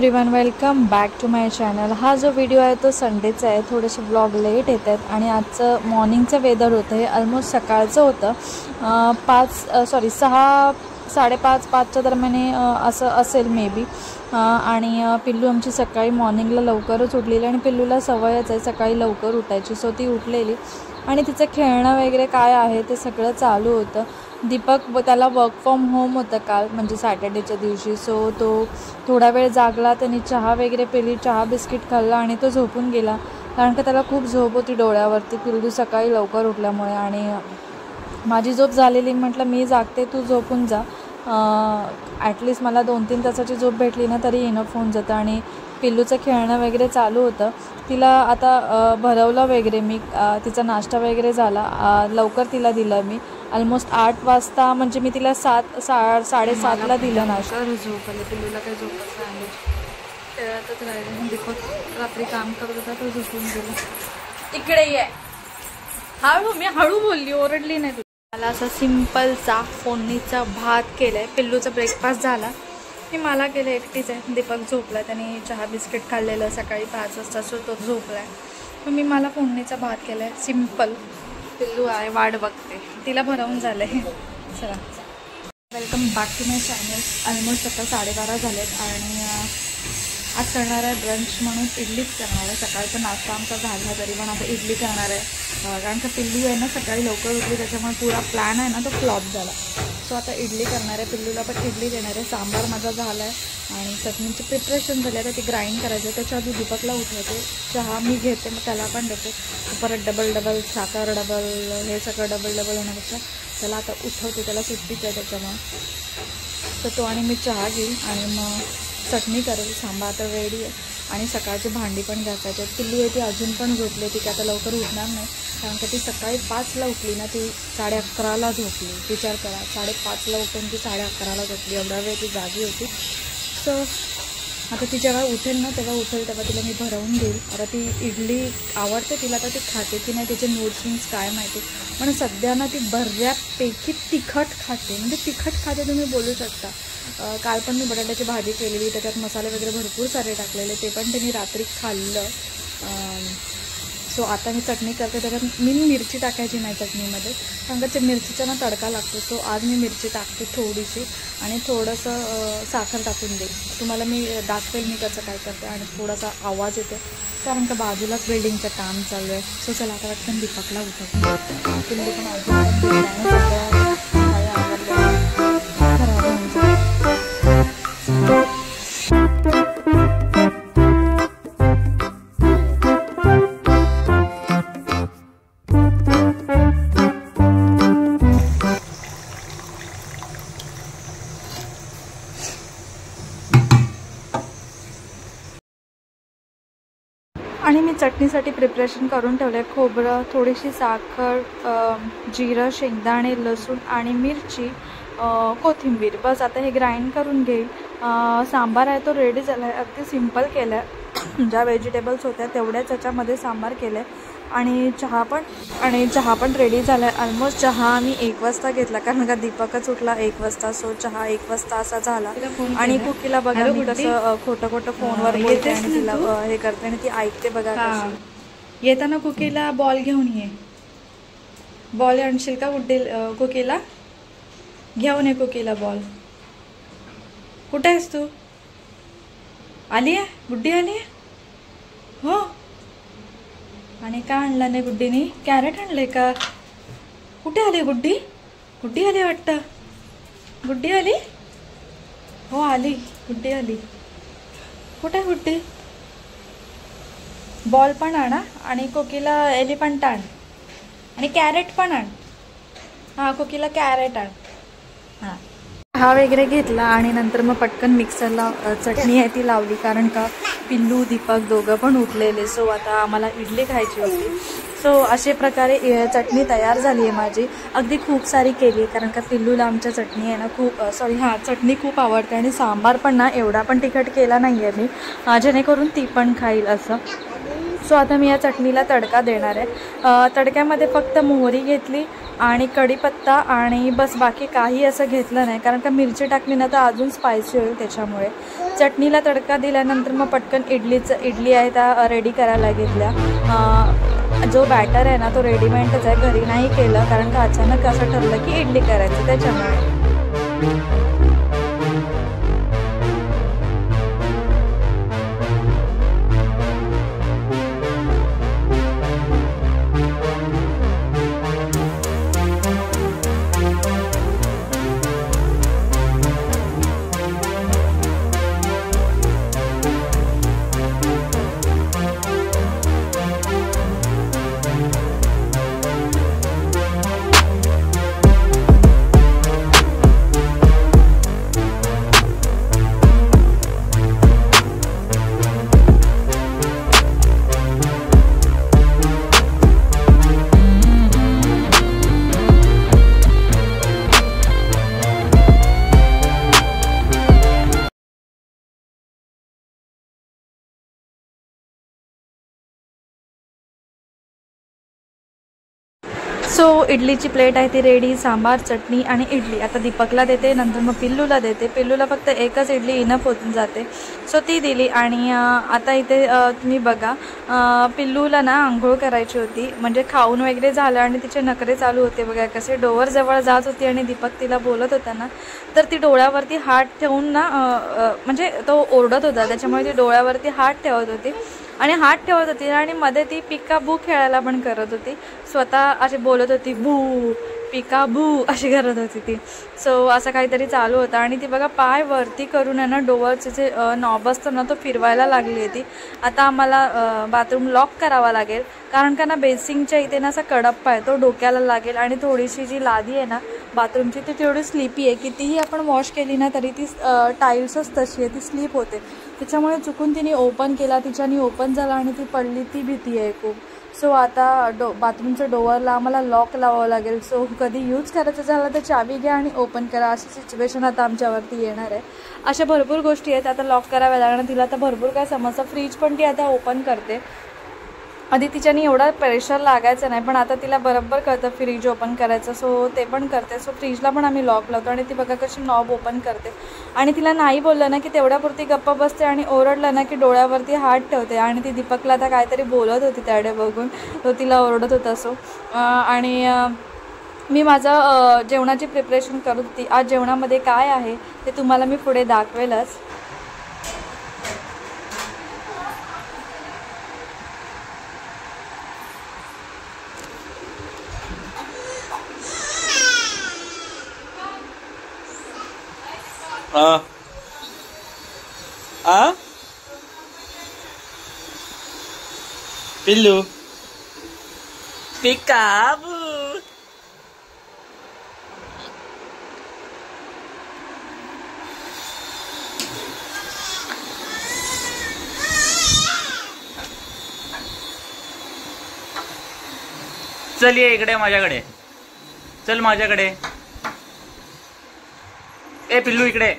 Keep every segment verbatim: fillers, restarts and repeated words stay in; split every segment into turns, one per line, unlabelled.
Everyone, welcome back to my channel. हा जो video आहे तो संडेचा आहे। थोडेसे व्लॉग लेट येत आहेत आणि आजचं मॉर्निंगचं वेदर होतं हे ऑलमोस्ट सकाळचं होतं। पाच सॉरी सहा साडेपाच पाचच्या दरम्याने असं असेल मे बी। आणि पिल्लू आमची सकाळी मॉर्निंगला लवकरच उठलेली आणि पिल्लूला सवयच आहे सकाळी लवकर उठायची, सो ती उठलेली आणि तिचं खेळणं वगैरे काय आहे ते सगळं चालू होतं। दीपक त्याला वर्क फ्रॉम होम होतं काल, म्हणजे सॅटर्डेच्या दिवशी, सो तो थोडा वेळ जागला, त्याने चहा वगैरे पिली, चहा बिस्किट खाल्ला आणि तो झोपून गेला, कारण का त्याला खूप झोप होती डोळ्यावरती पिल्लू सकाळी लवकर उठल्यामुळे। आणि माझी झोप झालेली, म्हटलं मी जागते तू झोपून जा, ॲटलिस्ट मला दोन तीन तासाची झोप भेटली ना तरी इनफ होऊन जातं। आणि पिल्लूचं खेळणं वगैरे चालू होतं, तिला आता भरवलं वगैरे मी, तिचा नाश्ता वगैरे झाला, लवकर तिला दिलं मी ऑलमोस्ट आठ वाजता, म्हणजे मी तिला सात सा साडेसातला दिलं नाश्ता। झोप आली पिल्लूला, काही झोपच नाही, खेळतच राहिले। दीपक रात्री काम करत होता तो झोपून गेला। इकडे ये, हळू, मी हळू बोलली, ओरडली नाही। मला असा सिम्पलचा फोडणीचा भात केलाय, पिल्लूचा ब्रेकफास्ट झाला, मी मला केलं एकटीच आहे। दीपक झोपला, त्याने चहा बिस्किट खाल्लेलं सकाळी पाच वाजता, सो तो झोपलाय, मग मी मला फोडणीचा भात केलाय सिम्पल। पिल्लू आहे वाट बघते, तिला भरवून झालं आहे। चला, welcome back to my channel. Almost आता साडेबारा झालेत आणि आज करणार आहे ब्रंच म्हणून इडलीच करणार आहे। सकाळचा नाश्ता आमचा झाला तरी पण आता इडली करणार आहे, कारण का पिल्लू आहे ना सकाळी लवकर उठली, त्याच्यामुळे पुरा प्लॅन आहे ना तो फ्लॉप झाला। सो आता इडली करणार आहे, पिल्लूला पण इडली देणार आहे। सांबार माझा झाला आहे आणि चटणीची प्रिपरेशन झाली आहे, ती ग्राइंड करायचं आहे। त्याच्या आधी दीपकला उठवते, चहा मी घेते, मग त्याला पण देते, परत डबल डबल साखर डबल हे सगळं डबल डबल होण्यापेक्षा त्याला आता उठवते, त्याला सुट्टीच आहे त्याच्यामुळे। तर तो आणि मी चहा घेईन आणि मग चटणी करेल, सांबार तर रेडी आहे आणि सकाळची भांडी पण घासायची। पिल्लू आहे ती अजून पण झोपली, ती काय आता लवकर उठणार नाही, कारण का ती सकाळी पाचला उठली ना, ती साडे अकराला झोपली। विचार करा, साडेपाचला उठून ती साडे अकराला झोपली, एवढा वेळ ती जागी होती। सो आता ती जेव्हा उठेल ना तेव्हा उठेल तेव्हा तिला मी भरवून देईल। आता ती इडली आवडते तिला, तर ती खाते की नाही त्याचे नूडल्स काय माहिती, पण सध्या ना ती बऱ्यापैकी तिखट खाते, म्हणजे तिखट खाते तुम्ही बोलू शकता। काल पण मी बटाट्याची भाजी केलेली, त्याच्यात मसाले वगैरे भरपूर सारे टाकलेले, ते पण त्यांनी रात्री खाल्लं। सो आता मी चटणी करते, त्याच्यात मी मिरची टाकायची नाही चटणीमध्ये, कारण का मिरचीचा ना तडका लागतो। सो आज मी मिरची टाकते थोडीशी आणि थोडंसं साखर टाकून देईल, तुम्हाला मी दाखवेल मी कसं काय करते। आणि थोडासा आवाज येतो कारण का बाजूलाच बिल्डिंगचं काम चालू आहे। सो चला आता वाटतं दीपकला उठवतो, पिल्लू पण अजून सगळं काय आवडलं खराब होऊन जाईल। आणि मी चटणीसाठी प्रिपरेशन करून ठेवलं आहे, खोबरं, थोडीशी साखर, जिरं, शेंगदाणे, लसूण आणि मिरची, कोथिंबीर, बस आता हे ग्राइंड करून घेईल। सांबार आहे तो रेडी झाला आहे, अगदी सिम्पल केलं आहे, ज्या व्हेजिटेबल्स होत्या तेवढ्याच याच्यामध्ये सांबार केलं आहे। आणि चहा पण आणि चहा पण रेडी झाला आहे। ऑलमोस्ट चहा आम्ही एक वाजता घेतला, कारण का दीपकच उठला एक वाजता, सो चहा एक वाजता असा झाला। आणि कुकीला बघा मी कसं खोटं खोटं फोनवर बोलते आणि तिला हे करते आणि ती ऐकते बघा कशी। येताना कुकीला बॉल घेऊन ये, बॉल आणशील का गुड्डी कुकीला घेऊन ये, कुकीला बॉल। कुठे आहेस तू? आली आहे गुड्डी, आली आहे हो। आणि का आणला नाही गुड्डीने? कॅरेट आणले का? कुठे आली गुड्डी? गुड्डी आली वाटतं, गुड्डी आली हो, आली गुड्डी आली। कुठे गुड्डी? बॉल पण आणा आणि कोकीला एलिफंट आण आणि कॅरेट पण आण, हां कोकीला कॅरेट आण। हां, चहा वगैरे घेतला आणि नंतर मग पटकन मिक्सरला चटणी आहे ती लावली, कारण का पिल्लू दीपक दोघं पण उठलेले, सो आता आम्हाला इडली खायची होती। सो अशा प्रकारे चटणी तयार झाली आहे माझी, अगदी खूप सारी केली आहे, कारण का पिल्लूला आमच्या चटणी आहे ना खूप सॉरी हां चटणी खूप आवडते। आणि सांबार पण ना एवढा पण तिखट केला नाही आहे मी, जेणेकरून ती पण खाईल असं। सो आता मी या चटणीला तडका देणार आहे। तडक्यामध्ये फक्त मोहरी घेतली आणि कढीपत्ता आणि बस, बाकी काही असं घेतलं नाही, कारण का मिरची टाकली ना तर अजून स्पायसी होईल त्याच्यामुळे। चटणीला तडका दिल्यानंतर मग पटकन इडलीचं इडली आहे त्या रेडी करायला घेतल्या। जो बॅटर आहे ना तो रेडीमेडच आहे, घरी नाही केलं, कारण का अचानक असं ठरलं की इडली करायची त्याच्यामुळे। सो इडलीची प्लेट आहे ती रेडी, सांबार, चटणी आणि इडली। आता दीपकला देते, नंतर मग पिल्लूला देते। पिल्लूला फक्त एकच इडली इनफ होऊन जाते, सो ती दिली। आणि आता इथे तुम्ही बघा, पिल्लूला ना आंघोळ करायची होती, म्हणजे खाऊन वगैरे झालं आणि तिचे नखरे चालू होते बघा कसे। डोवर जवळ जात होती आणि दीपक तिला बोलत होता ना, तर ती डोळ्यावरती हात ठेवून ना, म्हणजे तो ओरडत होता त्याच्यामुळे ती डोळ्यावरती हात ठेवत होती आणि हात ठेवत होती आणि मध्ये ती पिका बू खेळायला पण करत होती, स्वतः अशी बोलत होती बू पिका बू अशी करत होती ती। सो असं काहीतरी चालू होतं आणि ती बघा पाय वरती करून आहे ना डोअरचे जे नॉब असतं ना तो फिरवायला लागली आहे ती। आता आम्हाला बाथरूम लॉक करावा लागेल, कारण का ना बेसिंगच्या इथे ना असा कडप्पा आहे, तो डोक्याला लागेल आणि थोडीशी जी लादी आहे ना बाथरूमची ती तेवढी स्लिपी आहे, कितीही आपण वॉश केली ना तरी ती टाईल्सच तशी आहे, ती स्लिप होते। त्याच्यामुळे चुकून तिने ओपन केला, तिच्यानी ओपन झाला आणि ती पडली, ती भीती आहे खूप। सो आता डो बाथरूमच्या डोअरला आम्हाला लॉक लावावं लागेल। सो कधी यूज करायचं झालं तर चावी घ्या आणि ओपन करा, अशी सिच्युएशन आता आमच्यावरती येणार आहे। अशा भरपूर गोष्टी आहेत, आता लॉक कराव्या लागणार। तिला आता भरपूर काय समजतं, फ्रीज पण ती आता ओपन करते, आधी तिच्यानी एवढा प्रेशर लागायचं नाही, पण आता तिला बरोबर कळतं फ्रीज ओपन करायचं, सो ते पण करते। सो फ्रीजला पण आम्ही लॉक लावतो आणि ती बघा कशी नॉब ओपन करते। आणि तिला नाही बोललं ना की तेवढ्यापुरती गप्प बसते आणि ओरडलं ना की डोळ्यावरती हात ठेवते। आणि ती दीपकला आता काहीतरी बोलत होती त्याकडे बघून, तो तिला ओरडत होता। सो आणि मी माझं जेवणाची प्रिपरेशन करत होती। आज जेवणामध्ये काय आहे ते तुम्हाला मी पुढे दाखवेलच।
आ आ पिल्लू पिकाबू चल ये इकडे माझ्याकडे, चल माझ्याकडे। ए पिल्लू इकडे।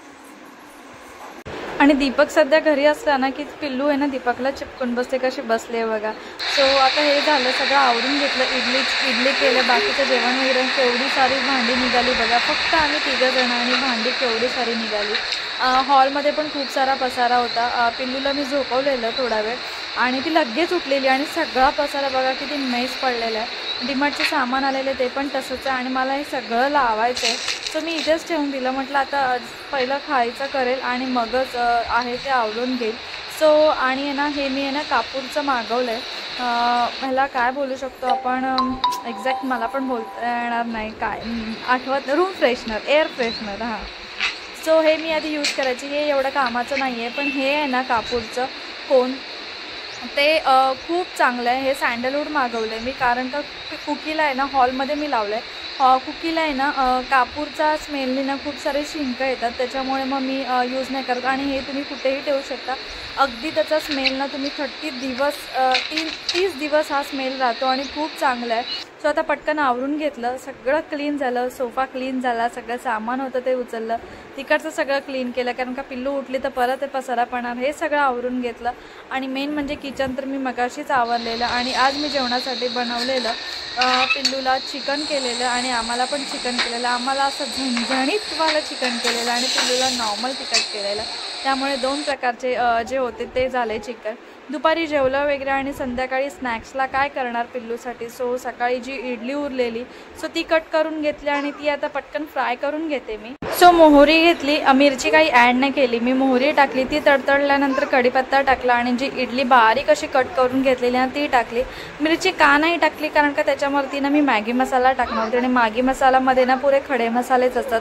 आणि दीपक सध्या घरी असला ना की पिल्लू आहे ना दीपकला चिपकून बसते, कशी बसले बघा। सो आता हे झालं, सगळं आवरून घेतलं, इडली इडली केलं, बाकीचं जेवण वगैरे। केवढी सारी भांडी निघाली बघा, फक्त आम्ही तिघं जण आणि भांडी केवढी सारी निघाली। हॉलमध्ये पण खूप सारा पसारा होता। पिल्लूला मी झोपवलेलं थोडा वेळ आणि ती लगेच उठलेली आणि सगळा पसारा बघा किती मेस पडलेला आहे। डीमार्टचे सामान आलेले ते पण तसंच आहे आणि मला हे सगळं लावायचं आहे, सो मी इथेच ठेवून दिलं। म्हटलं आता पहिलं खायचं करेल आणि मगच आहे ते आवरून घेईल। सो आणि आहे ना हे मी आहे ना कापूरचं मागवलं आहे, ह्याला काय बोलू शकतो आपण एक्झॅक्ट मला पण बोलता येणार नाही, काय आठवत, रूम फ्रेशनर, एअर फ्रेशनर। हां, सो हे मी आधी यूज करायची, हे एवढं कामाचं नाही आहे, पण हे आहे ना कापूरचं कोन ते खूप चांगलं आहे। हे सँडलवूड मागवलं आहे मी, कारण का कुकीला आहे ना हॉलमध्ये मी लावलं आहे। कुकीला आहे ना कापूरचा स्मेलने ना खूप सारे शिंक येतात, त्याच्यामुळे मग मी यूज नाही करत। आणि हे तुम्ही कुठेही ठेवू शकता अगदी त्याचा स्मेल ना तुम्ही थर्टी दिवस तीन तीस दिवस हा स्मेल राहतो आणि खूप चांगला आहे. सो आता पटकन आवरून घेतलं, सगळं क्लीन झालं, सोफा क्लीन झाला, सगळं सामान होतं ते उचललं, तिकडचं सगळं क्लीन केलं कारण का पिल्लू उठली तर परत ते पसारा पडणार, हे सगळं आवरून घेतलं. आणि मेन म्हणजे किचन तर मी मगाशीच आवरलेलं. आणि आज मी जेवणासाठी बनवलेलं पिल्लूला चिकन केलेलं आणि आम्हाला पण चिकन केलेलं. आम्हाला असं झणझणीत वाला चिकन केलेलं आणि पिल्लूला नॉर्मल तिखट केलेलं. त्यामुळे दोन प्रकारचे जे होते ते झाले चिकन. दुपारी जेवलं वगैरे आणि संध्याकाळी स्नॅक्सला काय करणार पिल्लूसाठी. सो सकाळी जी इडली उरलेली सो ती कट करून घेतली आणि ती आता पटकन फ्राय करून घेते मी. सो मोहरी घेतली, मिरची काही ॲड नाही केली मी, मोहरी टाकली, ती तडतडल्यानंतर कढीपत्ता टाकला आणि जी इडली बारीक अशी कट करून घेतलेली ना ती टाकली. मिरची का नाही टाकली कारण का त्याच्यावरती ना मी मॅगी मसाला टाकणार होते आणि मॅगी मसाल्यामध्ये ना पुरे खडे मसालेच असतात,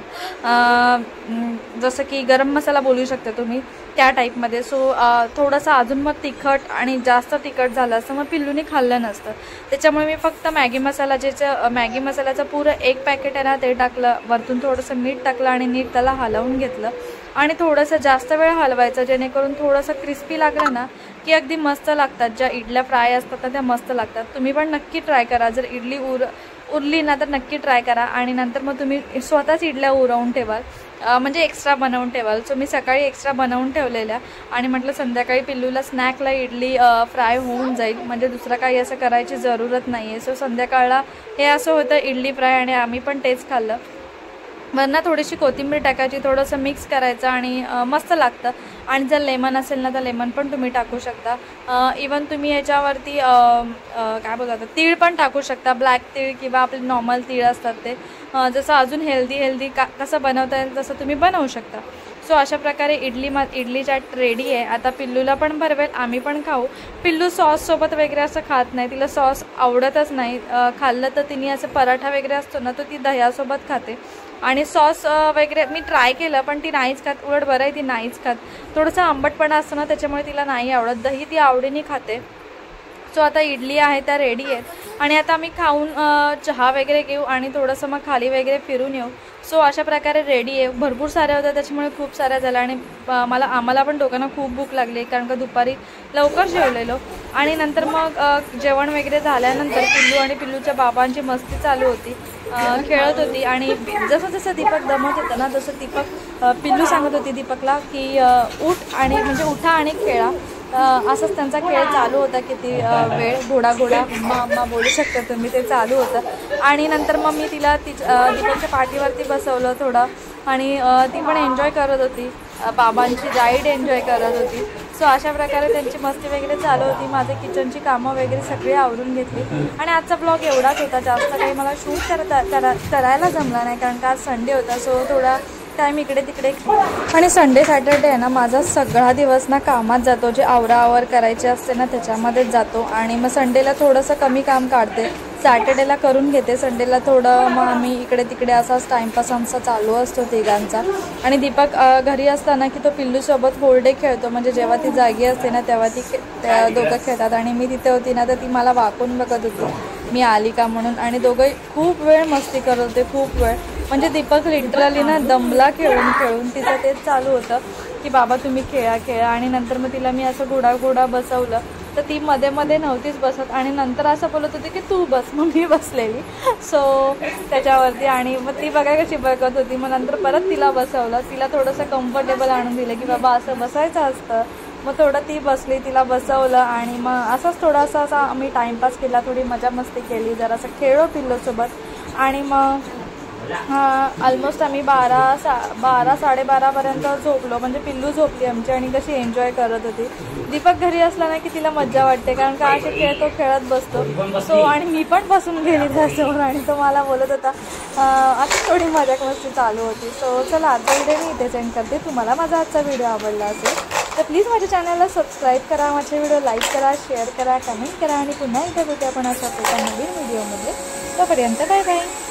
जसं की गरम मसाला बोलू शकता तुम्ही त्या टाईपमध्ये. सो थोडंसं अजून मग तिखट आणि जास्त तिखट झालं असतं मग पिल्लूने खाल्लं नसतं. त्याच्यामुळे मी फक्त मॅगी मसाला ज्याचं मॅगी मसाल्याचं पुरं एक पॅकेट आहे ना ते टाकलं, वरतून थोडंसं मीठ टाकलं आणि नीट त्याला हलवून घेतलं आणि थोडंसं जास्त वेळ हलवायचं जेणेकरून थोडंसं क्रिस्पी लागलं ना की अगदी मस्त लागतात. ज्या इडल्या फ्राय असतात ना त्या मस्त लागतात. तुम्ही पण नक्की ट्राय करा. जर इडली उर उरली ना तर नक्की ट्राय करा आणि नंतर मग तुम्ही स्वतःच इडल्या उरवून ठेवाल, म्हणजे एक्स्ट्रा बनवून ठेवाल. सो मी सकाळी एक्स्ट्रा बनवून ठेवलेल्या आणि म्हटलं संध्याकाळी पिल्लूला स्नॅकला इडली फ्राय होऊन जाईल, म्हणजे दुसरं काही असं करायची जरूरत नाही आहे. सो संध्याकाळला हे असं होतं इडली फ्राय आणि आम्ही पण तेच खाल्लं. वरनं थोडीशी कोथिंबीर टाकायची, थोडंसं मिक्स करायचं आणि मस्त लागतं. आणि जर लेमन असेल ना तर लेमन पण तुम्ही टाकू शकता. इवन तुम्ही याच्यावरती काय बोलतात तीळ पण टाकू शकता, ब्लॅक तीळ किंवा आपले नॉर्मल तीळ असतात ते, जसं अजून हेल्दी हेल्दी का कसं बनवता येईल तसं तुम्ही बनवू शकता. सो अशा प्रकारे इडली मा इडली चाट रेडी आहे. आता पिल्लूला पण भरवेल, आम्ही पण खाऊ. पिल्लू सॉससोबत वगैरे असं खात नाही, तिला सॉस आवडतच नाही. खाल्लं तर तिने असं पराठा वगैरे असतो ना तर ती दह्यासोबत खाते आणि सॉस वगैरे मी ट्राय केलं पण ती नाहीच खात. उलट बरं आहे ती नाहीच खात, थोडंसं आंबटपणा असतं ना त्याच्यामुळे तिला नाही आवडत. दही ती आवडीने खाते. सो आता इडली आहे त्या रेडी आहेत आणि आता आम्ही खाऊन चहा वगैरे घेऊ आणि थोडंसं मग खाली वगैरे फिरून येऊ. सो अशा प्रकारे रेडी आहे. भरपूर साऱ्या होत्या त्याच्यामुळे खूप साऱ्या झाल्या आणि मला आम्हाला पण दोघांना खूप भूक लागली कारण का दुपारी लवकर जेवलेलो. आणि नंतर मग जेवण वगैरे झाल्यानंतर पिल्लू आणि पिल्लूच्या बाबांची मस्ती चालू होती, खेळत होती. आणि जसं जसं दीपक दमत होतं ना तसं दीपक पिल्लू सांगत होती दीपकला की उठ आणि म्हणजे उठा आणि खेळा. असंच त्यांचा खेळ चालू होता किती वेळ, घोडा घोडा अम्मा अम्मा बोलू शकता तुम्ही, ते चालू होतं. आणि नंतर मग मी तिला ती दीपकच्या पाठीवरती बसवलं थोडं आणि ती पण एन्जॉय करत होती, बाबांची राईड एन्जॉय करत होती. सो अशा प्रकारे त्यांची मस्ती वगैरे चालू होती. माझे किचनची कामं वगैरे सगळी आवरून घेतली आणि आजचा ब्लॉग एवढाच होता. जास्त काही मला शूट करता करा करायला जमला नाही कारण का आज संडे होता. सो थोडा टाईम इकडे तिकडे आणि संडे सॅटर्डे आहे ना माझा सगळा दिवस ना कामात जातो, जे आवराआवर करायचे असते ना त्याच्यामध्येच जातो. आणि मग संडेला थोडंसं कमी काम काढते, सॅटर्डेला करून घेते, संडेला थोडं मग आम्ही इकडे तिकडे असाच टाईमपास आमचा चालू असतो तिघांचा. आणि दीपक घरी असताना की तो पिल्लूसोबत होल डे खेळतो, म्हणजे जेव्हा ती जागी असते ना तेव्हा ती खे दोघं खेळतात आणि मी तिथे होती ना तर ती मला वाकून बघत होती मी आली का म्हणून. आणि दोघं खूप वेळ मस्ती करत होते, खूप वेळ. म्हणजे दीपक लिटरली ना दमला खेळून खेळून. तिचं तेच चालू होतं की बाबा तुम्ही खेळा खेळा. आणि नंतर मग तिला मी असं घोडा घोडा बसवलं तर ती मध्ये मध्ये नव्हतीच बसत आणि नंतर असं बोलत होती की तू बस, मग मी बसलेली. सो त्याच्यावरती आणि मग ती बघा कशी बघत होती. मग नंतर परत तिला बसवलं, तिला थोडंसं कम्फर्टेबल आणून दिलं की बाबा असं बसायचं असतं. मग थोडं ती बसली, तिला बसवलं आणि मग असंच थोडासा असा आम्ही टाईमपास केला, थोडी मजा मस्ती केली, जरासं खेळलो पिल्लूसोबत. आणि मग हां ऑलमोस्ट आम्ही बारा सा बारा साडेबारापर्यंत झोपलो, म्हणजे पिल्लू झोपली आमची आणि कशी एन्जॉय करत होती. दीपक घरी असला ना की तिला मज्जा वाटते कारण का असे खेळ तो खेळत बसतो. सो आणि मी पण बसून गेली त्यासमोर आणि तो मला बोलत होता. आता थोडी मजा मस्ती चालू होती. सो चला आजचा व्हिडिओ मी इथे सेंड करते. तुम्हाला माझा आजचा व्हिडिओ आवडला असेल तर प्लीज माझ्या चॅनलला सबस्क्राईब करा, माझे व्हिडिओ लाईक करा, शेअर करा, कमेंट करा आणि पुन्हा एकदा भेटू आपण अशा एका नवीन व्हिडिओमध्ये. तोपर्यंत बाय बाय.